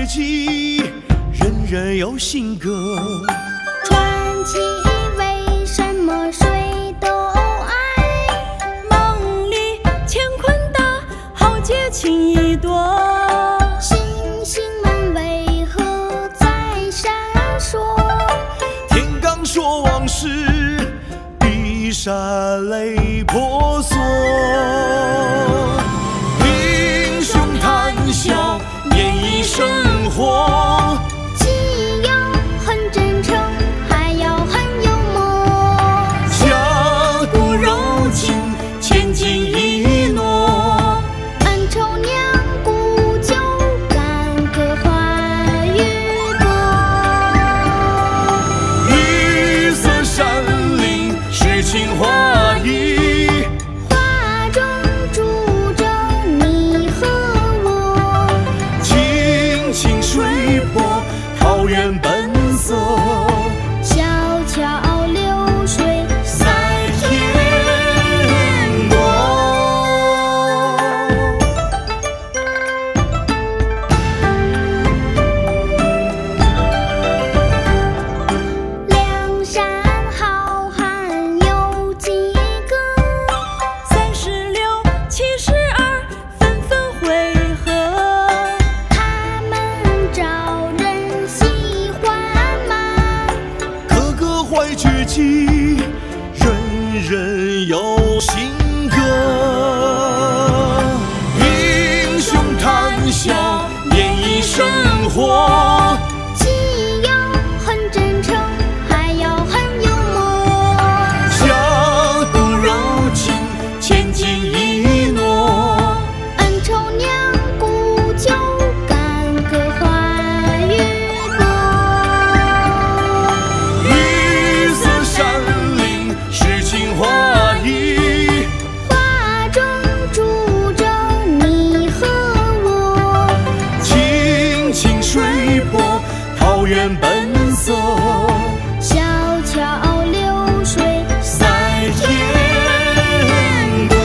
迹，人人有新歌。 传奇为什么谁都爱？ 梦里乾坤大，豪杰情意多。 星星们为何在闪烁？ 天罡说往事，碧山泪婆娑。英雄谈笑，演绎生活。 既要很真诚，还要很幽默。 家国柔情，千金一诺。 恩仇娘古旧，干戈化雨波。 玉色山林，诗情画意。 画中住着你和我。 清清水波，桃源本色。 小桥流水赛天国。 梁山好汉有几个 36、72纷纷会合。 他们招人喜欢吗？ 个个怀绝技，人人有新歌。英雄谈笑，演绎生活。 既要很真诚，还要很幽默。 家国柔情，千金一诺。 恩仇娘古旧，干戈化雨波。 玉色山林，诗情画意。 画中住着你和我。 清清水波，桃源本色。 小桥流水赛天国。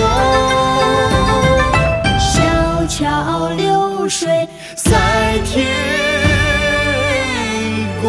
小桥流水赛天国。